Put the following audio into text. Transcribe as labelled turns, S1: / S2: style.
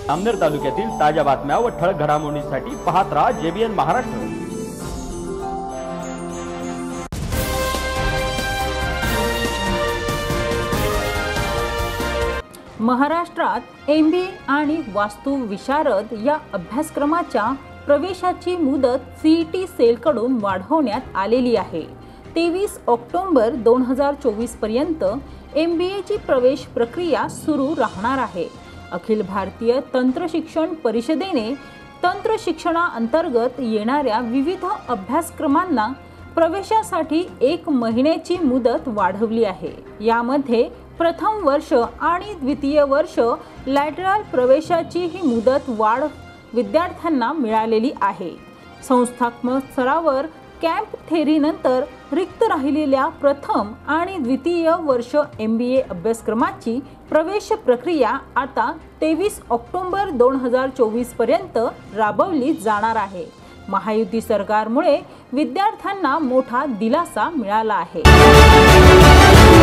S1: अमनेर तालुक्यातील ताज्या बातम्या व ठळक घडामोडींसाठी पाहत राहा JBN महाराष्ट्र।
S2: महाराष्ट्रात MBA आणि वास्तु विशारद या अभ्यासक्रमाच्या प्रवेशाची मुदत CET सेलकडून वाढवण्यात आलेली आहे। 23 ऑक्टोबर 2024 पर्यंत MBA ची प्रवेश प्रक्रिया सुरू राहणार आहे। अखिल भारतीय तंत्र शिक्षण परिषदेने तंत्र शिक्षणाअंतर्गत येणाऱ्या विविध अभ्यासक्रमांना प्रवेशासाठी 1 महिन्याची मुदत वाढवली आहे। यामध्ये प्रथम वर्ष आणि द्वितीय वर्ष लॅटरल प्रवेशाची ही मुदत वाढ विद्यार्थ्यांना मिळालेली आहे। संस्थात्मक स्तरावर कॅम्प थेरी नंतर रिक्त राहिलेल्या प्रथम आणि द्वितीय वर्ष MBA अभ्यासक्रमाची प्रवेश प्रक्रिया आता 23 ऑक्टोबर 2024 पर्यंत राबवली जाणार आहे। महायुती सरकारमुळे विद्यार्थ्यांना मोठा दिलासा मिळाला आहे।